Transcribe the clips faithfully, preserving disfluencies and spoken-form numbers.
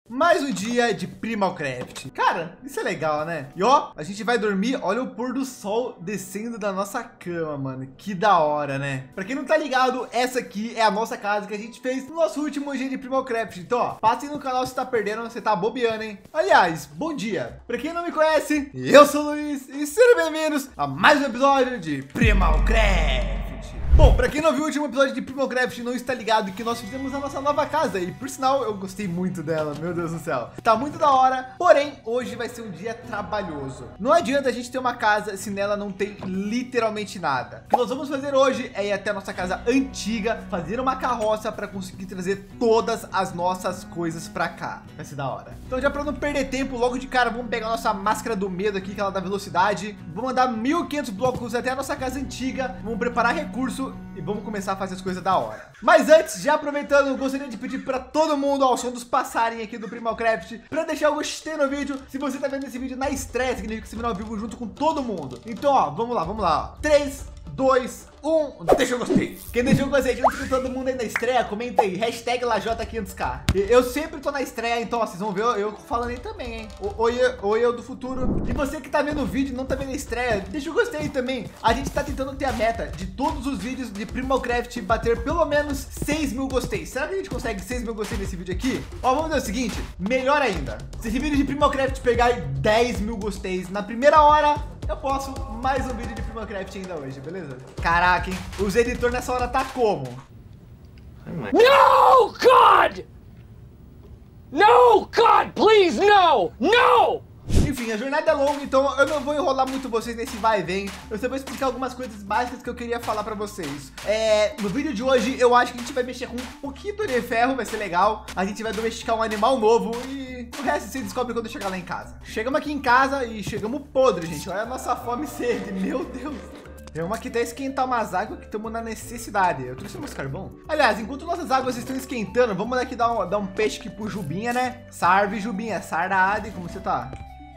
mais um dia de Primal Craft. Cara, isso é legal, né? E ó, a gente vai dormir, olha o pôr do sol descendo da nossa cama, mano. Que da hora, né? Pra quem não tá ligado, essa aqui é a nossa casa que a gente fez no nosso último dia de Primal Craft. Então, ó, passem no canal se tá perdendo, você tá bobeando, hein? Aliás, bom dia. Pra quem não me conhece, eu sou o Luiz e sejam bem-vindos a mais um episódio de Primal Craft. Bom, pra quem não viu o último episódio de Primal Craft e não está ligado que nós fizemos a nossa nova casa e por sinal eu gostei muito dela, meu Deus do céu. Tá muito da hora, porém hoje vai ser um dia trabalhoso. Não adianta a gente ter uma casa se nela não tem literalmente nada. O que nós vamos fazer hoje é ir até a nossa casa antiga, fazer uma carroça para conseguir trazer todas as nossas coisas para cá. Vai ser da hora. Então já para não perder tempo, logo de cara vamos pegar a nossa máscara do medo aqui, que ela dá velocidade. Vamos andar mil e quinhentos blocos até a nossa casa antiga, vamos preparar recurso e vamos começar a fazer as coisas da hora. Mas antes, já aproveitando, eu gostaria de pedir para todo mundo ao som dos passarinhos aqui do Primal Craft para deixar o gostei no vídeo. Se você tá vendo esse vídeo na estreia, significa que você viu ao vivo junto com todo mundo. Então, ó, vamos lá, vamos lá. três, dois, um, deixa eu gostei. Quem deixou o gostei junto com todo mundo aí na estreia, comenta aí, hashtag Lajota quinhentos K. Eu sempre tô na estreia, então ó, vocês vão ver eu, eu falando aí também, hein? Oi, oi, eu do futuro. E você que tá vendo o vídeo, não tá vendo a estreia, deixa o gostei aí também. A gente tá tentando ter a meta de todos os vídeos de Primal Craft bater pelo menos seis mil gosteis. Será que a gente consegue seis mil gosteis nesse vídeo aqui? Ó, vamos fazer o seguinte, melhor ainda. Se esse vídeo de Primal Craft pegar dez mil gosteis na primeira hora, eu posso mais um vídeo de Primal Craft ainda hoje, beleza? Caraca, hein? Os editores nessa hora tá como? No, God! No, God, please, no! No! Enfim, a jornada é longa, então eu não vou enrolar muito vocês nesse vai e vem. Eu só vou explicar algumas coisas básicas que eu queria falar pra vocês. É, no vídeo de hoje, eu acho que a gente vai mexer com um pouquinho de ferro, vai ser legal. A gente vai domesticar um animal novo e o resto você descobre quando chegar lá em casa. Chegamos aqui em casa e chegamos podre, gente. Olha a nossa fome e sede, meu Deus. Vamos aqui até esquentar umas águas que estamos na necessidade. Eu trouxe umas carvão. Aliás, enquanto nossas águas estão esquentando, vamos aqui dar um, dar um peixe aqui pro Jubinha, né? Sarve, Jubinha, Sardade, como você tá?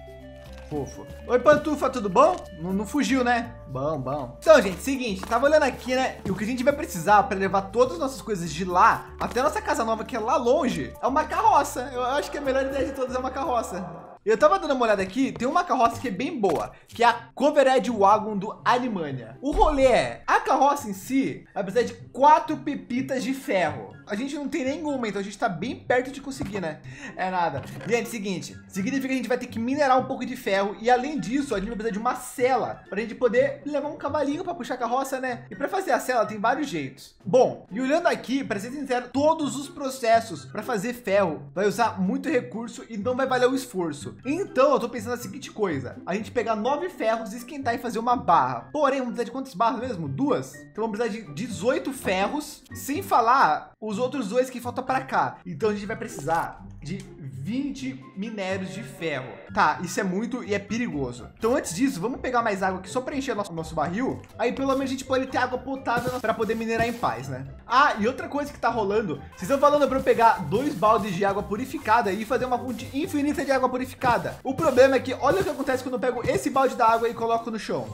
Fofo. Oi, Pantufa, tudo bom? Não, não fugiu, né? Bom, bom. Então, gente, seguinte, tava olhando aqui, né? E o que a gente vai precisar para levar todas as nossas coisas de lá até a nossa casa nova, que é lá longe, é uma carroça. Eu acho que a melhor ideia de todas é uma carroça. Eu tava dando uma olhada aqui, tem uma carroça que é bem boa, que é a Covered Wagon do Animania. O rolê é, a carroça em si vai precisar de quatro pepitas de ferro. A gente não tem nenhuma, então a gente tá bem perto de conseguir, né? É nada. Gente, seguinte, significa que a gente vai ter que minerar um pouco de ferro e além disso, a gente vai precisar de uma sela pra gente poder levar um cavalinho pra puxar a carroça, né? E pra fazer a sela tem vários jeitos. Bom, e olhando aqui, pra ser sincero, todos os processos pra fazer ferro vai usar muito recurso e não vai valer o esforço. Então, eu tô pensando na seguinte coisa, a gente pegar nove ferros, esquentar e fazer uma barra. Porém, vamos precisar de quantas barras mesmo? Duas? Então vamos precisar de dezoito ferros, sem falar os outros dois que faltam para cá. Então a gente vai precisar de vinte minérios de ferro. Tá, isso é muito e é perigoso. Então antes disso, vamos pegar mais água aqui só para encher nosso, nosso barril. Aí pelo menos a gente pode ter água potável para poder minerar em paz, né? Ah, e outra coisa que tá rolando, vocês estão falando para eu pegar dois baldes de água purificada e fazer uma fonte infinita de água purificada. O problema é que olha o que acontece quando eu pego esse balde da água e coloco no chão.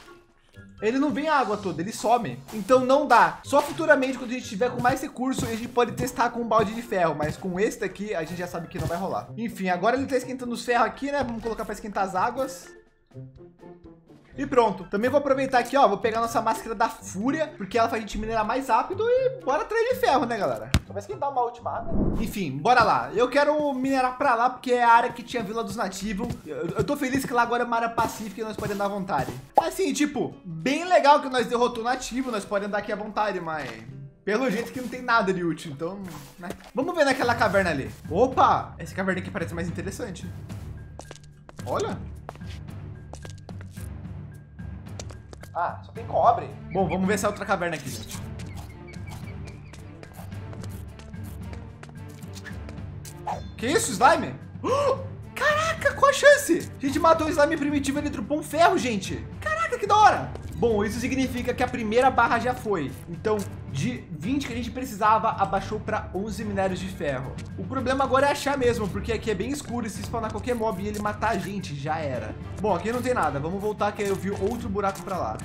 Ele não vem a água toda, ele some. Então não dá. Só futuramente, quando a gente tiver com mais recurso, a gente pode testar com um balde de ferro. Mas com esse daqui, a gente já sabe que não vai rolar. Enfim, agora ele tá esquentando os ferros aqui, né? Vamos colocar para esquentar as águas. E pronto. Também vou aproveitar aqui, ó. Vou pegar nossa máscara da fúria, porque ela faz a gente minerar mais rápido e bora atrás de ferro, né, galera? Só vai esquentar uma última água. Enfim, bora lá. Eu quero minerar pra lá, porque é a área que tinha a Vila dos Nativos. Eu, eu tô feliz que lá agora é uma área pacífica e nós podemos andar à vontade. Assim, tipo, bem legal que nós derrotou o nativo, nós podemos andar aqui à vontade, mas pelo jeito que não tem nada de útil, então, né? Vamos ver naquela caverna ali. Opa, essa caverna aqui parece mais interessante. Olha. Ah, só tem cobre. Bom, vamos ver essa outra caverna aqui, gente. Que isso, slime? Oh, caraca, qual a chance? A gente matou o slime primitivo e ele dropou um ferro, gente. Caraca, que da hora. Bom, isso significa que a primeira barra já foi. Então, de vinte que a gente precisava, abaixou para onze minérios de ferro. O problema agora é achar mesmo, porque aqui é bem escuro e se spawnar qualquer mob e ele matar a gente, já era. Bom, aqui não tem nada. Vamos voltar que eu vi outro buraco para lá.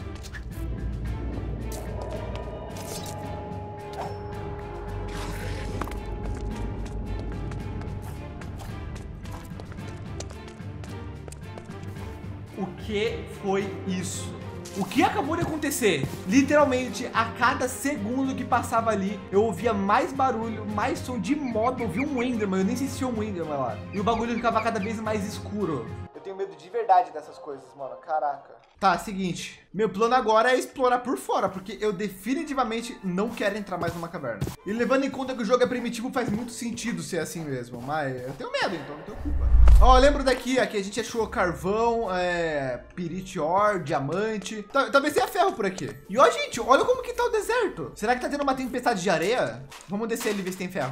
que foi isso? O que acabou de acontecer? Literalmente, a cada segundo que passava ali, eu ouvia mais barulho, mais som de mob. Eu ouvia um Enderman, eu nem sei se tinha um Enderman lá. E o bagulho ficava cada vez mais escuro. Eu tenho medo de verdade dessas coisas, mano. Caraca. Tá, seguinte. Meu plano agora é explorar por fora, porque eu definitivamente não quero entrar mais numa caverna. E levando em conta que o jogo é primitivo, faz muito sentido ser assim mesmo. Mas eu tenho medo, então não tenho culpa. Ó, lembro daqui, aqui a gente achou carvão, é, piritior, diamante. Talvez tenha ferro por aqui. E ó, gente, olha como que tá o deserto. Será que tá tendo uma tempestade de areia? Vamos descer ali e ver se tem ferro.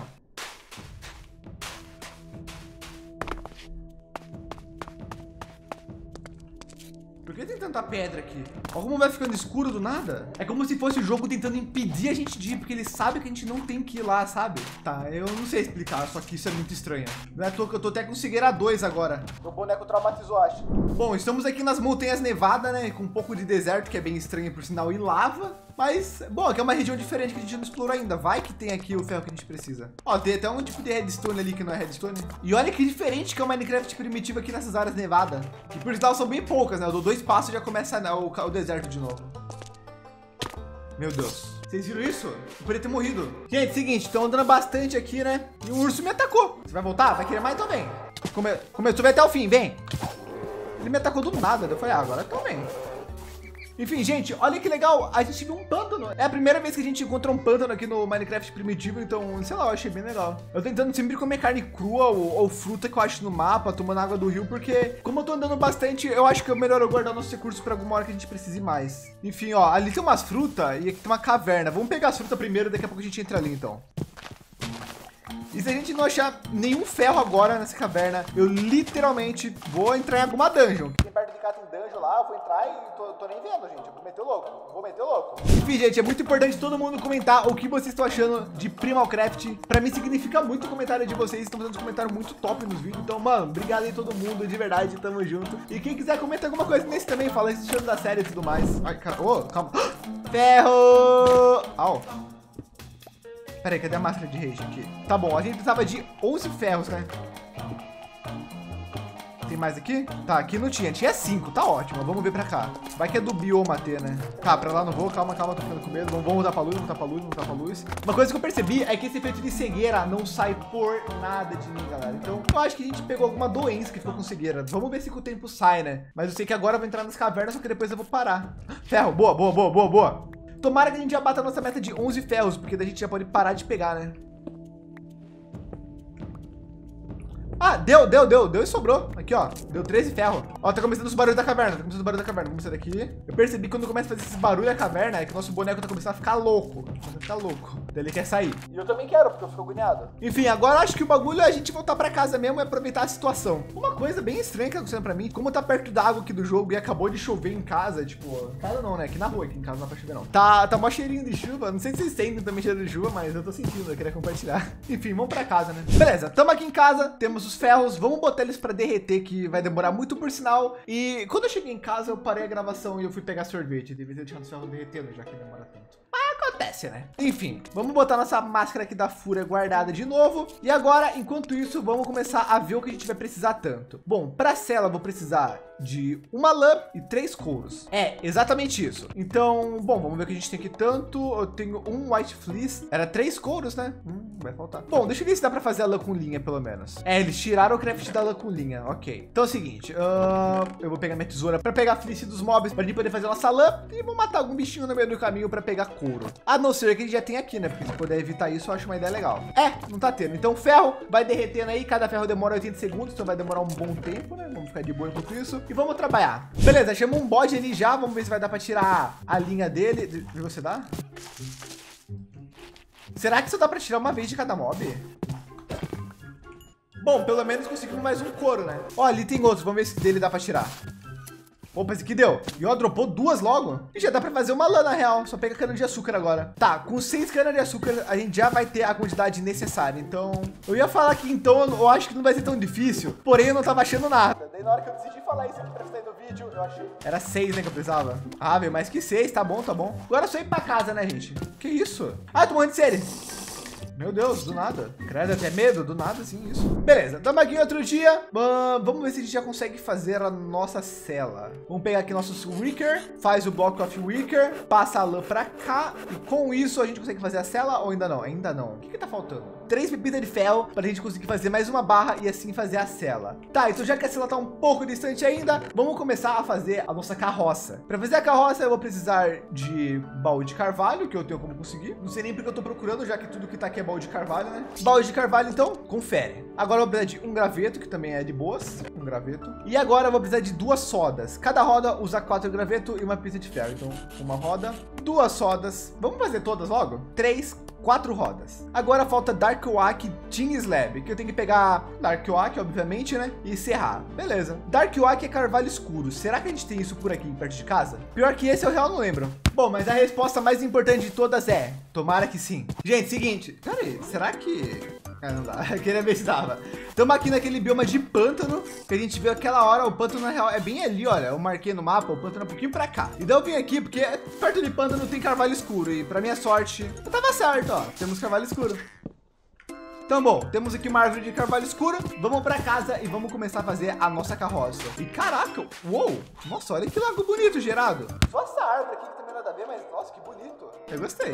Por que tem tanta pedra aqui? Olha como vai ficando escuro do nada. É como se fosse o jogo tentando impedir a gente de ir, porque ele sabe que a gente não tem que ir lá, sabe? Tá, eu não sei explicar, só que isso é muito estranho. Não é à toa que eu tô até com cegueira dois agora. Meu boneco traumatizou, acho. Bom, estamos aqui nas Montanhas Nevada, né? Com um pouco de deserto, que é bem estranho por sinal, e lava. Mas, bom, aqui é uma região diferente que a gente não explorou ainda. Vai que tem aqui o ferro que a gente precisa. Ó, tem até um tipo de redstone ali que não é redstone. E olha que diferente que é o Minecraft primitivo aqui nessas áreas nevadas. Que por sinal são bem poucas, né? Eu dou dois passos e já começa o, o deserto de novo. Meu Deus. Vocês viram isso? Eu poderia ter morrido. Gente, seguinte, estão andando bastante aqui, né? E o urso me atacou. Você vai voltar? Vai querer mais? Então vem. Come... Começou, vai até o fim, vem. Ele me atacou do nada. Eu falei, ah, agora então vem. Enfim, gente, olha que legal, a gente viu um pântano. É a primeira vez que a gente encontra um pântano aqui no Minecraft primitivo, então, sei lá, eu achei bem legal. Eu tô tentando sempre comer carne crua ou, ou fruta que eu acho no mapa, tomando água do rio, porque como eu tô andando bastante, eu acho que é melhor eu guardar nossos recursos pra alguma hora que a gente precise mais. Enfim, ó, ali tem umas frutas e aqui tem uma caverna. Vamos pegar as frutas primeiro, daqui a pouco a gente entra ali, então. E se a gente não achar nenhum ferro agora nessa caverna, eu literalmente vou entrar em alguma dungeon. Tem perto de cá tem dungeon lá, eu vou entrar e tô, tô nem vendo, gente. Eu vou meter o louco, vou meter o louco. Enfim, gente, é muito importante todo mundo comentar o que vocês estão achando de Primalcraft. Pra mim significa muito o comentário de vocês, estão fazendo um comentário muito top nos vídeos. Então, mano, obrigado aí todo mundo, de verdade, tamo junto. E quem quiser comentar alguma coisa nesse também, fala isso achando da série e tudo mais. Ai, cara, ô, oh, calma. Ferro! Au. Pera aí, cadê a máscara de rage aqui? Tá bom, a gente precisava de onze ferros, né? Tem mais aqui? Tá, aqui não tinha. Tinha cinco, tá ótimo. Vamos ver pra cá. Vai que é do bioma ter, né? Tá, pra lá não vou. Calma, calma, tô ficando com medo. Vamos, vamos voltar pra luz, vamos voltar pra luz, vamos voltar pra luz. Uma coisa que eu percebi é que esse efeito de cegueira não sai por nada de mim, galera. Então, eu acho que a gente pegou alguma doença que ficou com cegueira. Vamos ver se com o tempo sai, né? Mas eu sei que agora eu vou entrar nas cavernas, só que depois eu vou parar. Ferro, boa, boa, boa, boa, boa. Tomara que a gente já bata a nossa meta de onze ferros, porque daí a gente já pode parar de pegar, né? Ah, deu, deu, deu, deu e sobrou. Aqui, ó, deu treze ferros. Ó, tá começando os barulhos da caverna, tá começando os barulhos da caverna. Vamos sair daqui. Eu percebi que quando começa a fazer esses barulhos da caverna, é que o nosso boneco tá começando a ficar louco. Começando a ficar louco. Daí ele quer sair. E eu também quero, porque eu fico agoniado. Enfim, agora acho que o bagulho é a gente voltar pra casa mesmo e aproveitar a situação. Uma coisa bem estranha que tá acontecendo pra mim, como tá perto da água aqui do jogo e acabou de chover em casa, tipo, casa não, né? Aqui na rua, aqui em casa não dá pra chover não. Tá, tá mó cheirinho de chuva, não sei se vocês sentem também cheiro de chuva, mas eu tô sentindo, eu queria compartilhar. Enfim, vamos pra casa, né? Beleza, tamo aqui em casa, temos os ferros, vamos botar eles pra derreter, que vai demorar muito por sinal. E quando eu cheguei em casa, eu parei a gravação e eu fui pegar sorvete. Devia ter deixado os ferros derretendo, já que demora tanto. Mas acontece, né? Enfim, vamos botar nossa máscara aqui da fúria guardada de novo. E agora, enquanto isso, vamos começar a ver o que a gente vai precisar tanto. Bom, pra cela, eu vou precisar de uma lã e três couros. É, exatamente isso. Então, bom, vamos ver o que a gente tem aqui tanto. Eu tenho um white fleece. Era três couros, né? Hum, vai faltar. Bom, deixa eu ver se dá pra fazer a lã com linha, pelo menos. É, eles tiraram o craft da lã com linha. Ok. Então é o seguinte. Uh, eu vou pegar minha tesoura pra pegar a fleece dos mobs, pra gente poder fazer a nossa lã. E vou matar algum bichinho no meio do caminho pra pegar couro. A não ser que a gente já tenha aqui, né? Porque se puder evitar isso, eu acho uma ideia legal. É, não tá tendo. Então, ferro vai derretendo aí. Cada ferro demora oitenta segundos, então vai demorar um bom tempo, né? Vamos ficar de boa enquanto isso. E vamos trabalhar. Beleza, achamos um bode ali já. Vamos ver se vai dar pra tirar a linha dele. E você dá? Será que só dá pra tirar uma vez de cada mob? Bom, pelo menos conseguimos mais um couro, né? Ó, ali tem outros. Vamos ver se dele dá pra tirar. Opa, esse aqui deu. E ó, dropou duas logo. E já dá pra fazer uma lã, na real. Só pega cana de açúcar agora. Tá, com seis canas de açúcar, a gente já vai ter a quantidade necessária. Então, eu ia falar que então, eu acho que não vai ser tão difícil. Porém, eu não tava achando nada. Daí na hora que eu decidi falar isso aqui pra sair no vídeo, eu achei. Era seis, né, que eu precisava. Ah, veio mais que seis. Tá bom, tá bom. Agora é só ir pra casa, né, gente? Que isso? Ah, tô morrendo de sede. Meu Deus, do nada. Credo, até medo, do nada, assim, isso. Beleza, estamos aqui outro dia. Uh, vamos ver se a gente já consegue fazer a nossa cela. Vamos pegar aqui nossos wicker, faz o block of wicker, passa a lã pra cá. E com isso a gente consegue fazer a cela ou ainda não? Ainda não. O que que tá faltando? Três pepitas de ferro para a gente conseguir fazer mais uma barra e assim fazer a cela. Tá, então já que a cela tá um pouco distante ainda, vamos começar a fazer a nossa carroça. Para fazer a carroça eu vou precisar de baú de carvalho, que eu tenho como conseguir. Não sei nem porque eu tô procurando, já que tudo que tá aqui é baú de carvalho, né? Baú de carvalho, então, confere. Agora eu vou precisar de um graveto, que também é de boas, um graveto. E agora eu vou precisar de duas sodas. Cada roda usa quatro graveto e uma pizza de ferro. Então, uma roda, duas sodas. Vamos fazer todas logo? Três, quatro rodas. Agora falta Dark Oak Tin Slab, que eu tenho que pegar Dark Oak, obviamente, né? E serrar. Beleza. Dark Oak é carvalho escuro. Será que a gente tem isso por aqui, perto de casa? Pior que esse eu real não lembro. Bom, mas a resposta mais importante de todas é: tomara que sim. Gente, seguinte. Pera aí, será que... Ah, não dá. Eu queria ver se dava. Estamos aqui naquele bioma de pântano, que a gente viu aquela hora. O pântano, na real, é bem ali, olha. Eu marquei no mapa, o pântano é um pouquinho pra cá. Então eu vim aqui porque perto de pântano tem carvalho escuro. E pra minha sorte, eu tava certo, ó. Temos carvalho escuro. Então, bom, temos aqui uma árvore de carvalho escuro. Vamos para casa e vamos começar a fazer a nossa carroça. E caraca, uou! Nossa, olha que lago bonito gerado. Só essa árvore aqui que também nada a ver, mas nossa, que bonito. Eu gostei.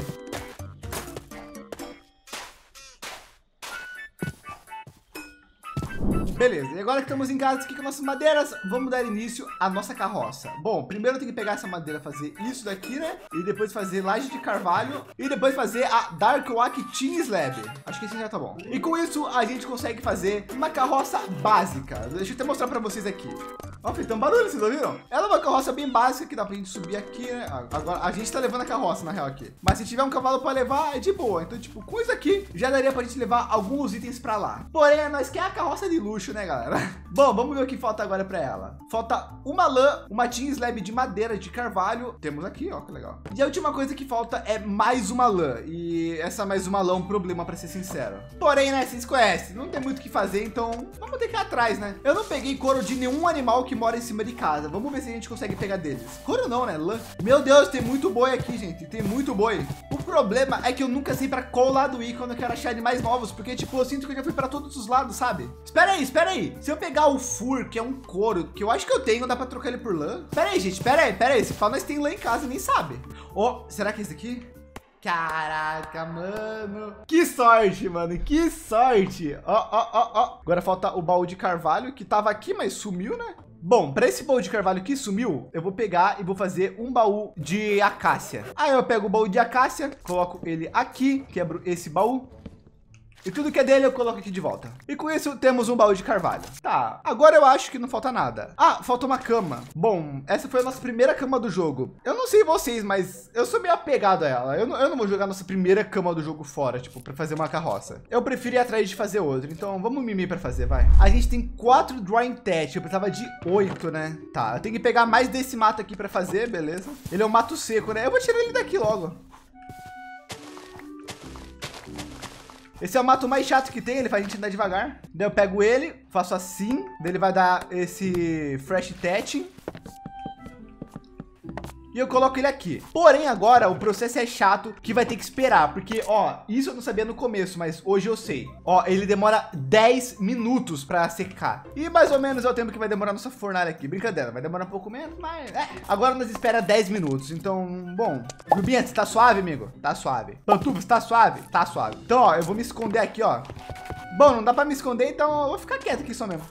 Beleza, e agora que estamos em casa aqui com nossas madeiras, vamos dar início à nossa carroça. Bom, primeiro eu tenho que pegar essa madeira, fazer isso daqui, né? E depois fazer laje de carvalho e depois fazer a Dark Oak Tin Slab. Acho que assim já tá bom. E com isso a gente consegue fazer uma carroça básica. Deixa eu até mostrar para vocês aqui. Ó, fez um barulho, vocês ouviram? Ela é uma carroça bem básica que dá pra gente subir aqui, né? Agora a gente tá levando a carroça na real aqui. Mas se tiver um cavalo para levar, é de boa. Então, tipo, com isso aqui já daria pra gente levar alguns itens para lá. Porém, nós quer a carroça de luxo, né, galera? Bom, vamos ver o que falta agora para ela. Falta uma lã, uma tin slab de madeira de carvalho. Temos aqui, ó, que legal. E a última coisa que falta é mais uma lã. E essa mais uma lã é um problema, para ser sincero. Porém, né, vocês conhecem, não tem muito o que fazer, então vamos ter que ir atrás, né? Eu não peguei couro de nenhum animal que mora em cima de casa. Vamos ver se a gente consegue pegar deles. Couro não, né? Lã. Meu Deus, tem muito boi aqui, gente. Tem muito boi. O problema é que eu nunca sei para qual lado ir quando eu quero achar animais novos, porque, tipo, eu sinto que eu já fui para todos os lados, sabe? Espera aí, espera aí. Se eu pegar o fur, que é um couro, que eu acho que eu tenho, dá para trocar ele por lã? Espera aí, gente. Espera aí, espera aí. Esse pau nós tem lã em casa, nem sabe. Ó, oh, será que é esse aqui? Caraca, mano. Que sorte, mano. Que sorte. Ó, ó, ó, ó. Agora falta o baú de carvalho, que tava aqui, mas sumiu, né? Bom, para esse baú de carvalho que sumiu, eu vou pegar e vou fazer um baú de acácia. Aí eu pego o baú de acácia, coloco ele aqui, quebro esse baú. E tudo que é dele eu coloco aqui de volta. E com isso temos um baú de carvalho. Tá, agora eu acho que não falta nada. Ah, falta uma cama. Bom, essa foi a nossa primeira cama do jogo. Eu não sei vocês, mas eu sou meio apegado a ela. Eu não, eu não vou jogar nossa primeira cama do jogo fora, tipo, para fazer uma carroça. Eu prefiro ir atrás de fazer outra. Então vamos mimir para fazer, vai. A gente tem quatro drawing thatch. Eu precisava de oito, né? Tá, eu tenho que pegar mais desse mato aqui para fazer, beleza? Ele é um mato seco, né? Eu vou tirar ele daqui logo. Esse é o mato mais chato que tem, ele faz a gente andar devagar. Daí eu pego ele, faço assim, daí ele vai dar esse fresh thatching. E eu coloco ele aqui. Porém, agora o processo é chato, que vai ter que esperar. Porque, ó, isso eu não sabia no começo, mas hoje eu sei. Ó, ele demora dez minutos para secar. E mais ou menos é o tempo que vai demorar nossa fornalha aqui. Brincadeira, vai demorar um pouco menos, mas... É. Agora nós espera dez minutos. Então, bom. Rubinha, você tá suave, amigo? Tá suave. Pantufa, você tá suave? Tá suave. Então, ó, eu vou me esconder aqui, ó. Bom, não dá para me esconder, então eu vou ficar quieto aqui só mesmo.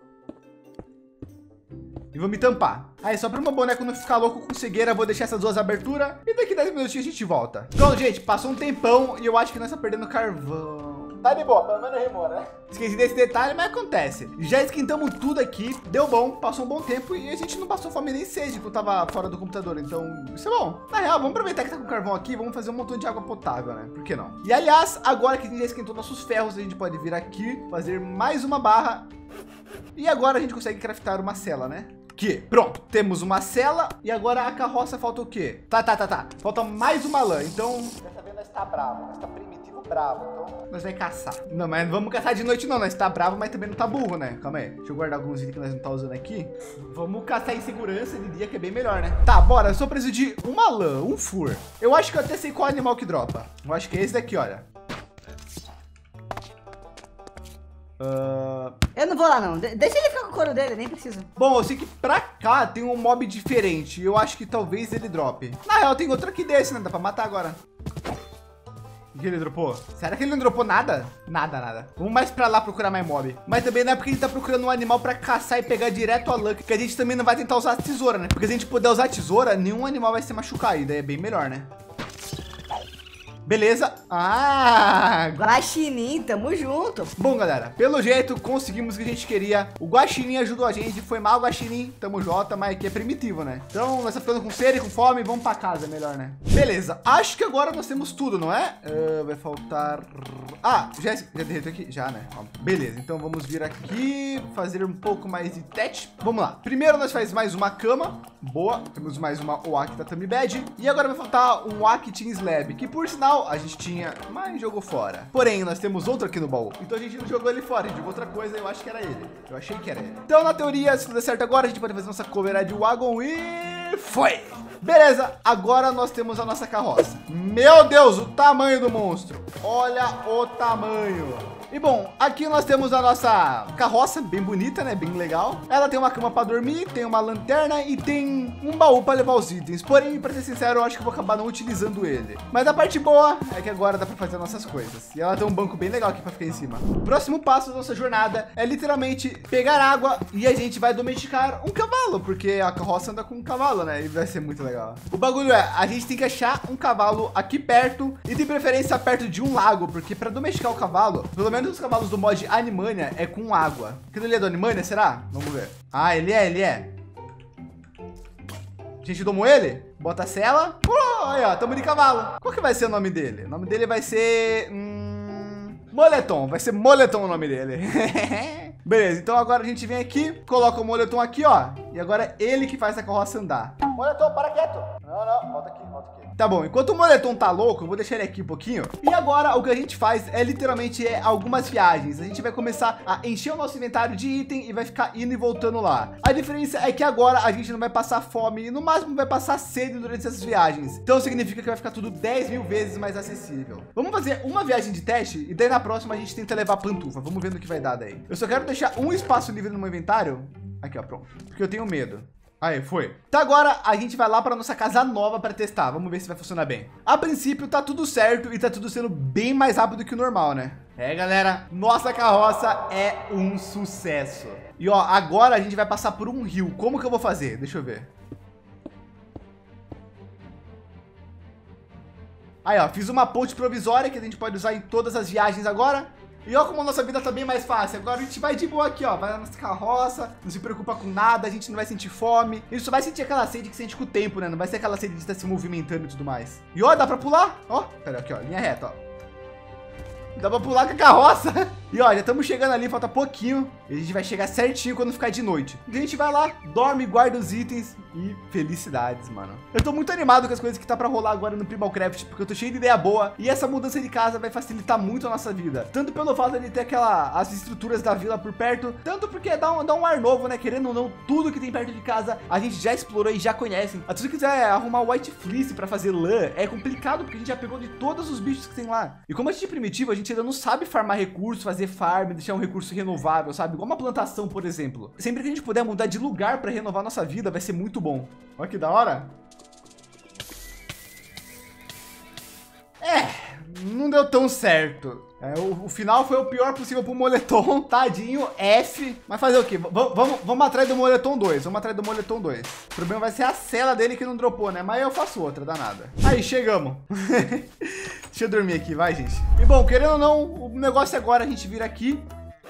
E vou me tampar. Aí, só para o meu boneco não ficar louco com cegueira, vou deixar essas duas aberturas. E daqui dez minutinhos a gente volta. Então, gente, passou um tempão e eu acho que nós estamos perdendo carvão. Tá de boa, pelo menos remou, né? Esqueci desse detalhe, mas acontece. Já esquentamos tudo aqui, deu bom, passou um bom tempo e a gente não passou fome nem sede quando tava fora do computador. Então, isso é bom. Na real, vamos aproveitar que tá com carvão aqui, vamos fazer um montão de água potável, né? Por que não? E aliás, agora que a gente já esquentou nossos ferros, a gente pode vir aqui, fazer mais uma barra. E agora a gente consegue craftar uma cela, né? Que pronto, temos uma cela e agora a carroça falta o quê? Tá, tá, tá, tá. Falta mais uma lã. Então, dessa vez nós tá bravo, nós tá primitivo bravo. Então, nós vai caçar. Não, mas não vamos caçar de noite não, nós tá bravo, mas também não tá burro, né? Calma aí. Deixa eu guardar alguns itens que nós não tá usando aqui. Vamos caçar em segurança de dia, que é bem melhor, né? Tá, bora. Eu só preciso de uma lã, um fur. Eu acho que eu até sei qual animal que dropa. Eu acho que é esse daqui, olha. Uh... Eu não vou lá, não. De deixa ele ficar com o couro dele, nem precisa. Bom, eu sei que pra cá tem um mob diferente. Eu acho que talvez ele drope. Na real, tem outro aqui desse, né? Dá pra matar agora. O que ele dropou? Será que ele não dropou nada? Nada, nada. Vamos mais pra lá procurar mais mob. Mas também não é porque ele tá procurando um animal pra caçar e pegar direto a luck, que a gente também não vai tentar usar a tesoura, né? Porque se a gente puder usar a tesoura, nenhum animal vai se machucar. E daí é bem melhor, né? Beleza. Ah! Guaxinim, tamo junto. Bom, galera, pelo jeito conseguimos o que a gente queria. O Guaxinim ajudou a gente. Foi mal, Guaxinim. Tamo Jota, mas aqui é primitivo, né? Então, nós estamos ficando com sede, com fome. Vamos pra casa, melhor, né? Beleza. Acho que agora nós temos tudo, não é? Uh, vai faltar... Ah, já, já derreteu aqui? Já, né? Beleza, então vamos vir aqui, fazer um pouco mais de teste. Vamos lá. Primeiro nós faz mais uma cama. Boa. Temos mais uma Oak Tatami Bed. E agora vai faltar um Oak Team Slab, que por sinal a gente tinha, mas jogou fora. Porém, nós temos outro aqui no baú. Então a gente não jogou ele fora, a gente jogou outra coisa. Eu acho que era ele. Eu achei que era ele. Então, na teoria, se tudo der certo agora, a gente pode fazer nossa cover de wagon e foi! Beleza, agora nós temos a nossa carroça. Meu Deus, o tamanho do monstro. Olha o tamanho. E bom, aqui nós temos a nossa carroça, bem bonita, né? Bem legal. Ela tem uma cama para dormir, tem uma lanterna e tem um baú para levar os itens. Porém, para ser sincero, eu acho que eu vou acabar não utilizando ele. Mas a parte boa é que agora dá para fazer nossas coisas. E ela tem um banco bem legal aqui para ficar em cima. O próximo passo da nossa jornada é literalmente pegar água e a gente vai domesticar um cavalo, porque a carroça anda com um cavalo, né? E vai ser muito legal. O bagulho é, a gente tem que achar um cavalo aqui perto e de preferência perto de um lago, porque para domesticar o cavalo, pelo menos os cavalos do mod Animania é com água. Que ele é do Animania, será? Vamos ver. Ah, ele é, ele é. A gente domou ele? Bota a cela. Oh, aí, ó, tamo de cavalo. Qual que vai ser o nome dele? O nome dele vai ser... Hum... Moletom. Vai ser Moletom o nome dele. Beleza, então agora a gente vem aqui, coloca o Moletom aqui, ó. E agora é ele que faz a carroça andar. Moletom, para quieto. Não, não, volta aqui, volta aqui. Tá bom, enquanto o Moletom tá louco, eu vou deixar ele aqui um pouquinho. E agora o que a gente faz é literalmente é algumas viagens. A gente vai começar a encher o nosso inventário de item e vai ficar indo e voltando lá. A diferença é que agora a gente não vai passar fome e no máximo vai passar sede durante essas viagens. Então significa que vai ficar tudo dez mil vezes mais acessível. Vamos fazer uma viagem de teste e daí na próxima a gente tenta levar pantufa. Vamos ver no que vai dar daí. Eu só quero deixar um espaço livre no meu inventário. Aqui, ó, pronto. Porque eu tenho medo. Aí, foi. Então agora a gente vai lá para nossa casa nova para testar. Vamos ver se vai funcionar bem. A princípio tá tudo certo e tá tudo sendo bem mais rápido que o normal, né? É, galera, nossa carroça é um sucesso. E ó, agora a gente vai passar por um rio. Como que eu vou fazer? Deixa eu ver. Aí, ó, fiz uma ponte provisória que a gente pode usar em todas as viagens agora. E olha como a nossa vida tá bem mais fácil. Agora a gente vai de boa aqui, ó. Vai na nossa carroça, não se preocupa com nada, a gente não vai sentir fome. A gente só vai sentir aquela sede que sente com o tempo, né? Não vai ser aquela sede de estar se movimentando e tudo mais. E ó, dá pra pular? Ó, pera aqui, ó, linha reta, ó. Dá pra pular com a carroça. E ó, já estamos chegando ali, falta pouquinho. E a gente vai chegar certinho quando ficar de noite. E a gente vai lá, dorme, guarda os itens e felicidades, mano. Eu tô muito animado com as coisas que tá pra rolar agora no Primalcraft, porque eu tô cheio de ideia boa. E essa mudança de casa vai facilitar muito a nossa vida. Tanto pelo fato de ter aquela, as estruturas da vila por perto, tanto porque dá um, dá um ar novo, né? Querendo ou não, tudo que tem perto de casa, a gente já explorou e já conhece. Se você quiser arrumar White Fleece pra fazer lã, é complicado, porque a gente já pegou de todos os bichos que tem lá. E como a gente é primitivo, a gente ainda não sabe farmar recursos, fazer farm, deixar um recurso renovável, sabe? Igual uma plantação, por exemplo. Sempre que a gente puder mudar de lugar para renovar nossa vida, vai ser muito bom. Olha que da hora. É, não deu tão certo. É, o, o final foi o pior possível pro Moletom, tadinho, F. Mas fazer o quê? V vamos, vamos atrás do Moletom dois, vamos atrás do Moletom dois. O problema vai ser a cela dele que não dropou, né? Mas eu faço outra, danada. Aí, chegamos. Deixa eu dormir aqui, vai, gente. E bom, querendo ou não, o negócio agora é a gente vir aqui.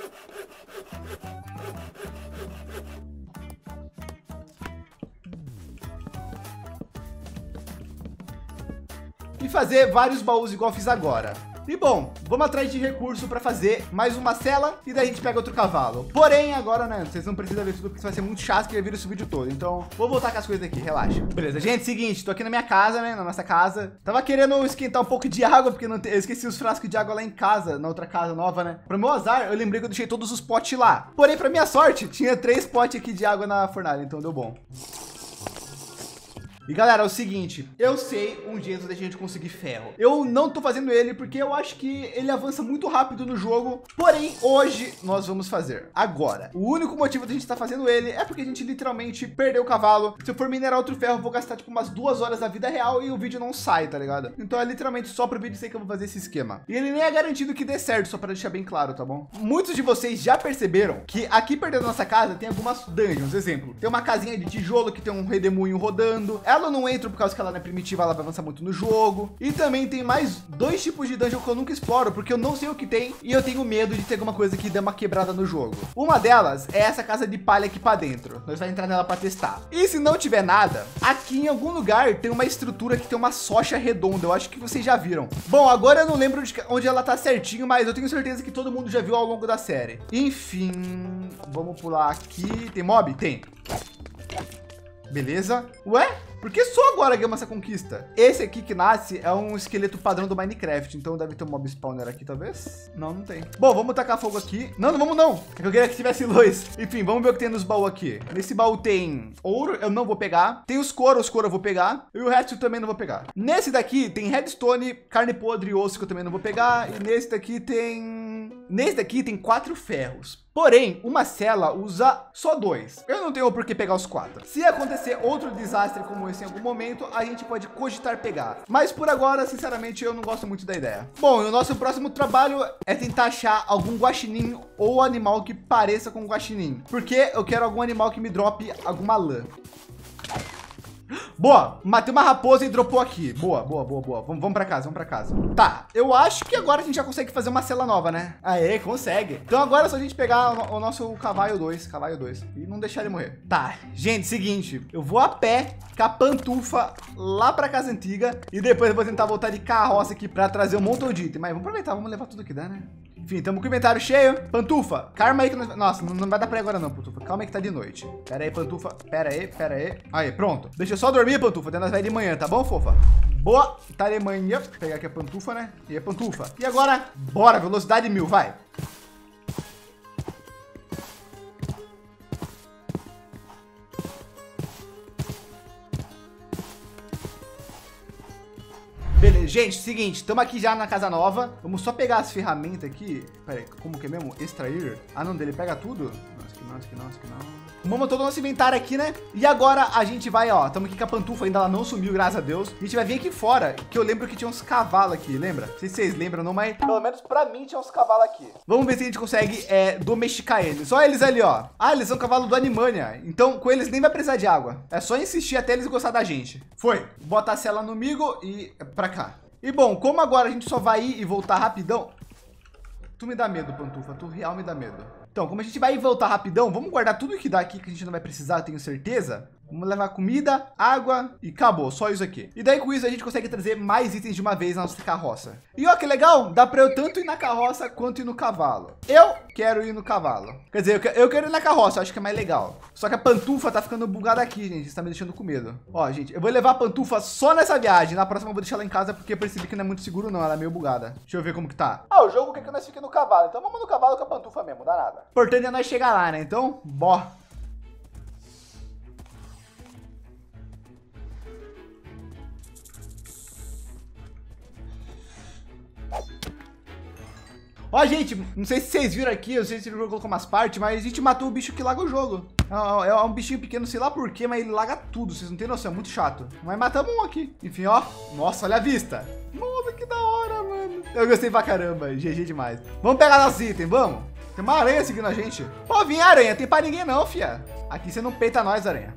E fazer vários baús igual eu fiz agora. E bom, vamos atrás de recurso para fazer mais uma cela e daí a gente pega outro cavalo. Porém, agora, né, vocês não precisam ver tudo porque isso vai ser muito chato que vai vir esse vídeo todo. Então, vou voltar com as coisas aqui, relaxa. Beleza, gente, seguinte, tô aqui na minha casa, né, na nossa casa. Tava querendo esquentar um pouco de água porque não te... eu esqueci os frascos de água lá em casa, na outra casa nova, né. Pro meu azar, eu lembrei que eu deixei todos os potes lá. Porém, pra minha sorte, tinha três potes aqui de água na fornalha, então deu bom. E galera, é o seguinte, eu sei um jeito da gente conseguir ferro. Eu não tô fazendo ele porque eu acho que ele avança muito rápido no jogo. Porém, hoje nós vamos fazer. Agora, o único motivo da gente estar fazendo ele é porque a gente literalmente perdeu o cavalo. Se eu for minerar outro ferro, eu vou gastar tipo umas duas horas da vida real e o vídeo não sai, tá ligado? Então é literalmente só pro vídeo sei que eu vou fazer esse esquema. E ele nem é garantido que dê certo, só para deixar bem claro, tá bom? Muitos de vocês já perceberam que aqui perto da nossa casa tem algumas dungeons. Exemplo, tem uma casinha de tijolo que tem um redemoinho rodando. Ela não entra por causa que ela não é primitiva, ela vai avançar muito no jogo. E também tem mais dois tipos de dungeon que eu nunca exploro, porque eu não sei o que tem e eu tenho medo de ter alguma coisa que dê uma quebrada no jogo. Uma delas é essa casa de palha aqui para dentro. Nós vamos entrar nela para testar. E se não tiver nada, aqui em algum lugar tem uma estrutura que tem uma socha redonda. Eu acho que vocês já viram. Bom, agora eu não lembro de onde ela tá certinho, mas eu tenho certeza que todo mundo já viu ao longo da série. Enfim, vamos pular aqui. Tem mob? Tem. Beleza. Ué? Por que só agora ganhamos essa conquista? Esse aqui que nasce é um esqueleto padrão do Minecraft, então deve ter um mob spawner aqui, talvez? Não, não tem. Bom, vamos tacar fogo aqui. Não, não vamos não. É que eu queria que tivesse luz. Enfim, vamos ver o que tem nos baús aqui. Nesse baú tem ouro, eu não vou pegar. Tem os couro, os couro eu vou pegar. E o resto eu também não vou pegar. Nesse daqui tem redstone, carne podre e osso que eu também não vou pegar. E nesse daqui tem... Nesse daqui tem quatro ferros. Porém, uma cela usa só dois. Eu não tenho por que pegar os quatro. Se acontecer outro desastre como esse em algum momento, a gente pode cogitar pegar. Mas por agora, sinceramente, eu não gosto muito da ideia. Bom, e o nosso próximo trabalho é tentar achar algum guaxinim ou animal que pareça com um guaxinim. Porque eu quero algum animal que me drope alguma lã. Boa, matei uma raposa e dropou aqui. Boa, boa, boa, boa. Vamos, vamos para casa, vamos para casa. Tá, eu acho que agora a gente já consegue fazer uma cela nova, né? Aê, consegue. Então agora é só a gente pegar o, o nosso cavalo dois, cavalo dois e não deixar ele morrer. Tá, gente, seguinte, eu vou a pé com a pantufa lá para casa antiga e depois eu vou tentar voltar de carroça aqui para trazer um montão de item. Mas vamos aproveitar, vamos levar tudo que dá, né? Enfim, estamos com o inventário cheio. Pantufa, calma aí que nós... Nossa, não vai dar pra ir agora não, Pantufa. Calma aí que tá de noite. Pera aí, Pantufa. Pera aí, pera aí. Aí, pronto. Deixa eu só dormir, Pantufa. Daí nós vai de manhã, tá bom, fofa? Boa. Tá de manhã. Vou pegar aqui a Pantufa, né? E a Pantufa. E agora, bora. Velocidade mil, vai. Beleza, gente, seguinte, estamos aqui já na casa nova. Vamos só pegar as ferramentas aqui. Pera aí, como que é mesmo? Extrair? Ah, não, dele pega tudo? Nossa, que não, que não, que não. Vamos todo o nosso inventário aqui, né? E agora a gente vai, ó, estamos aqui com a pantufa, ainda ela não sumiu, graças a Deus. A gente vai vir aqui fora, que eu lembro que tinha uns cavalos aqui, lembra? Não sei se vocês lembram, não, mas pelo menos pra mim tinha uns cavalos aqui. Vamos ver se a gente consegue é, domesticar eles. Só eles ali, ó. Ah, eles são cavalo do Animania. Então, com eles nem vai precisar de água. É só insistir até eles gostar da gente. Foi. Bota a cela no migo e pra cá. E bom, como agora a gente só vai ir e voltar rapidão. Tu me dá medo, pantufa. Tu real me dá medo. Então, como a gente vai ir e voltar rapidão, vamos guardar tudo que dá aqui que a gente não vai precisar, tenho certeza. Vamos levar comida, água e acabou, só isso aqui. E daí com isso a gente consegue trazer mais itens de uma vez na nossa carroça. E ó, que legal, dá para eu tanto ir na carroça quanto ir no cavalo. Eu quero ir no cavalo. Quer dizer, eu quero, eu quero ir na carroça, acho que é mais legal. Só que a pantufa tá ficando bugada aqui, gente, isso tá me deixando com medo. Ó, gente, eu vou levar a pantufa só nessa viagem. Na próxima eu vou deixar ela em casa porque eu percebi que não é muito seguro não, ela é meio bugada. Deixa eu ver como que tá. Ah, o jogo quer que nós fiquemos no cavalo, então vamos no cavalo com a pantufa mesmo, dá nada. O importante é nós chegar lá, né? Então, bora. Ó, gente, não sei se vocês viram aqui, eu sei se o jogo colocou umas partes, mas a gente matou o bicho que laga o jogo. É, é um bichinho pequeno, sei lá por quê, mas ele laga tudo, vocês não tem noção, é muito chato. Mas matamos um aqui. Enfim, ó. Nossa, olha a vista. Nossa, que da hora, mano. Eu gostei pra caramba, G G demais. Vamos pegar nosso item, vamos? Tem uma aranha seguindo a gente. Pô, vem aranha, tem pra ninguém não, fia. Aqui você não peita nós, aranha.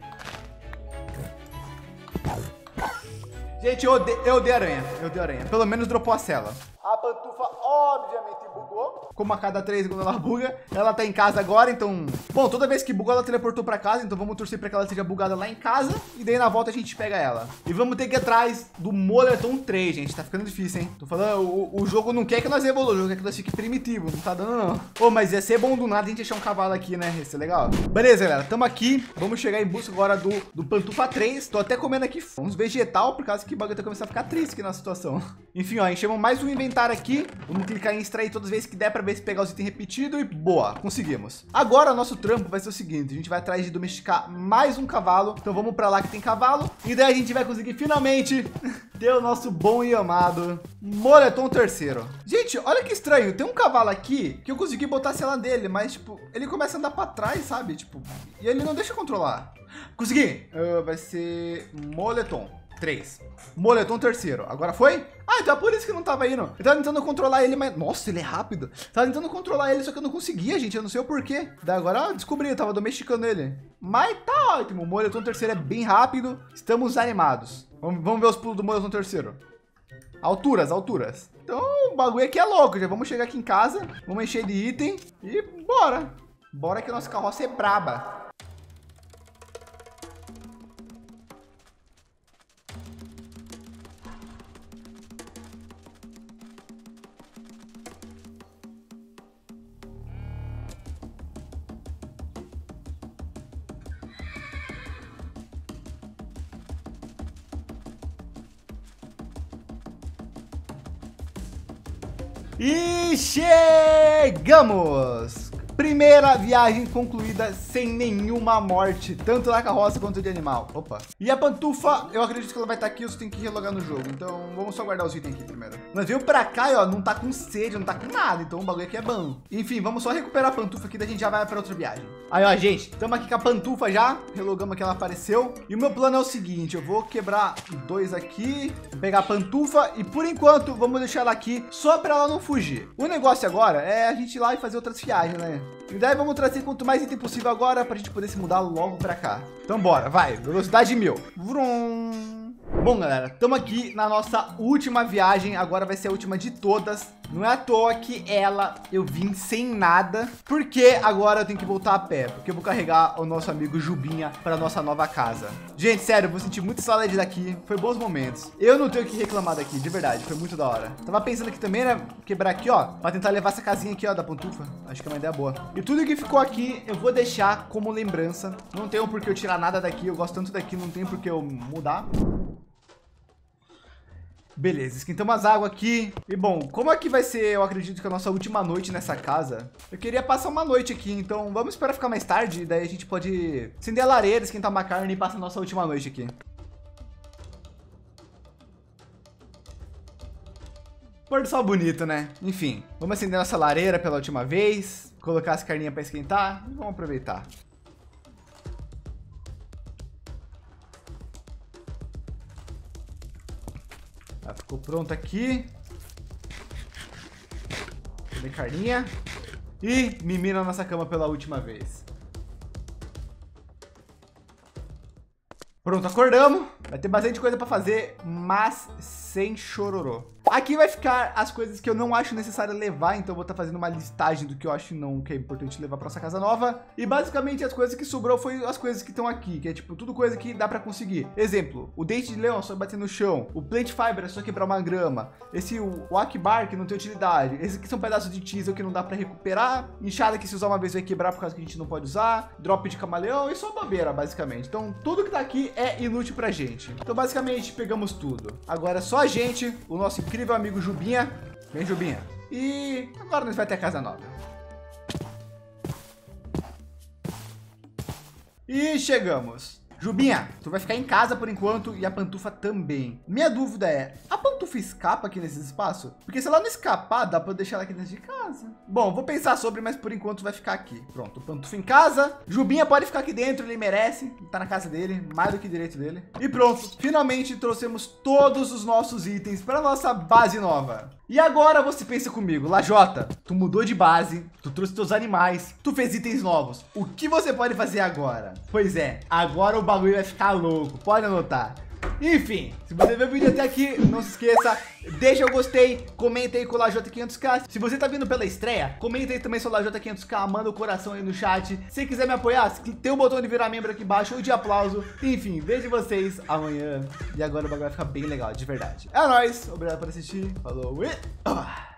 Gente, eu odeio, eu odeio aranha, eu odeio aranha. Pelo menos dropou a cela. A pantufa, obviamente, bugou. Como a cada três segundos ela buga. Ela tá em casa agora, então... Bom, toda vez que bugou, ela teleportou pra casa. Então vamos torcer pra que ela seja bugada lá em casa. E daí na volta a gente pega ela. E vamos ter que ir atrás do Moletom três, gente. Tá ficando difícil, hein? Tô falando, o, o jogo não quer que nós evoluamos. O jogo quer que nós fique primitivo. Não tá dando, não. Ô, oh, mas ia ser bom do nada a gente achar um cavalo aqui, né? Ia ser legal. Beleza, galera. Tamo aqui. Vamos chegar em busca agora do, do Pantufa três. Tô até comendo aqui uns vegetal, por causa que o bagulho tá começando a ficar triste aqui na situação. Enfim, ó, enchemos mais um inventário aqui. Vamos clicar em extrair toda todas as vezes que der para ver se pegar os itens repetidos e boa, conseguimos. Agora nosso trampo vai ser o seguinte, a gente vai atrás de domesticar mais um cavalo, então vamos para lá que tem cavalo, e daí a gente vai conseguir finalmente ter o nosso bom e amado moletom terceiro. Gente, olha que estranho, tem um cavalo aqui que eu consegui botar a sela dele, mas tipo, ele começa a andar para trás, sabe? Tipo, e ele não deixa controlar. Consegui! Uh, vai ser moletom três. Moletom terceiro. Agora foi? Ah, então é por isso que não tava indo. Eu tava tentando controlar ele, mas... Nossa, ele é rápido. Tava tentando controlar ele, só que eu não conseguia, gente. Eu não sei o porquê. Daí agora eu descobri, eu tava domesticando ele. Mas tá ótimo. O moletom terceiro é bem rápido. Estamos animados. Vamos, vamos ver os pulos do moletom terceiro. Alturas, alturas. Então o bagulho aqui é louco. Já vamos chegar aqui em casa. Vamos encher de item. E bora. Bora que nossa carroça é braba. E chegamos! Primeira viagem concluída sem nenhuma morte, tanto na carroça quanto de animal. Opa. E a pantufa, eu acredito que ela vai estar aqui, você tem que relogar no jogo. Então vamos só guardar os itens aqui primeiro. Nós veio pra cá e ó, não tá com sede, não tá com nada, então o bagulho aqui é bom. Enfim, vamos só recuperar a pantufa aqui, daí a gente já vai pra outra viagem. Aí ó, gente, estamos aqui com a pantufa já, relogamos que ela apareceu. E o meu plano é o seguinte, eu vou quebrar dois aqui, pegar a pantufa e por enquanto vamos deixar ela aqui só pra ela não fugir. O negócio agora é a gente ir lá e fazer outras viagens, né? E daí vamos trazer quanto mais item possível agora pra gente poder se mudar logo pra cá. Então bora, vai, velocidade mil. Vrum. Bom, galera, estamos aqui na nossa última viagem, agora vai ser a última de todas. Não é à toa que ela, eu vim sem nada, porque agora eu tenho que voltar a pé, porque eu vou carregar o nosso amigo Jubinha para nossa nova casa. Gente, sério, eu vou sentir muito saudade daqui, foi bons momentos. Eu não tenho o que reclamar daqui, de verdade, foi muito da hora. Tava pensando aqui também, né, quebrar aqui, ó, para tentar levar essa casinha aqui, ó, da pantufa. Acho que é uma ideia boa. E tudo que ficou aqui, eu vou deixar como lembrança. Não tenho por que eu tirar nada daqui, eu gosto tanto daqui, não tem por que eu mudar. Beleza, esquentamos as águas aqui. E bom, como aqui vai ser, eu acredito que a nossa última noite nessa casa, eu queria passar uma noite aqui, então vamos esperar ficar mais tarde, daí a gente pode acender a lareira, esquentar uma carne e passar a nossa última noite aqui. Pôr do sol bonito, né? Enfim, vamos acender nossa lareira pela última vez, colocar as carninhas para esquentar e vamos aproveitar. Já ficou pronto aqui. Comer carninha. E mimir na nossa cama pela última vez. Pronto, acordamos. Vai ter bastante coisa para fazer, mas sem chororô. Aqui vai ficar as coisas que eu não acho necessário levar, então eu vou estar fazendo uma listagem do que eu acho não que é importante levar para nossa casa nova. E basicamente as coisas que sobrou foi as coisas que estão aqui, que é tipo tudo coisa que dá para conseguir. Exemplo, o dente de leão é só bater no chão, o plant fiber é só quebrar uma grama, esse o akbar que não tem utilidade, esses aqui são pedaços de teasel que não dá para recuperar, enxada que se usar uma vez vai quebrar por causa que a gente não pode usar, drop de camaleão e só bobeira basicamente. Então tudo que tá aqui é inútil pra gente. Então basicamente pegamos tudo. Agora é só a gente, o nosso incrível amigo Jubinha. Vem, Jubinha. E agora nós vai ter a casa nova. E chegamos. Jubinha, tu vai ficar em casa por enquanto e a pantufa também. Minha dúvida é, a pantufa escapa aqui nesse espaço? Porque se ela não escapar, dá pra eu deixar ela aqui dentro de casa. Bom, vou pensar sobre, mas por enquanto vai ficar aqui. Pronto, pantufa em casa. Jubinha pode ficar aqui dentro, ele merece. Tá na casa dele, mais do que direito dele. E pronto, finalmente trouxemos todos os nossos itens para nossa base nova. E agora você pensa comigo, Lajota, tu mudou de base, tu trouxe teus animais, tu fez itens novos. O que você pode fazer agora? Pois é, agora o bagulho vai ficar louco, pode anotar. Enfim, se você viu o vídeo até aqui, não se esqueça, deixa o gostei, comenta aí com o Lajota quinhentos K. Se você tá vindo pela estreia, comenta aí também sobre o Lajota quinhentos K, manda o coração aí no chat. Se quiser me apoiar, tem o botão de virar membro aqui embaixo ou de aplauso. Enfim, vejo vocês amanhã. E agora o bagulho vai ficar bem legal, de verdade. É nóis, obrigado por assistir, falou e...